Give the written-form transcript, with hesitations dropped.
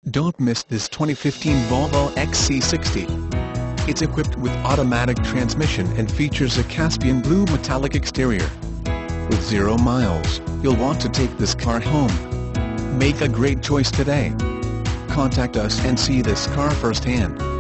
Don't miss this 2015 Volvo XC60. It's equipped with automatic transmission and features a Caspian blue metallic exterior. With 0 miles, you'll want to take this car home. Make a great choice today. Contact us and see this car firsthand.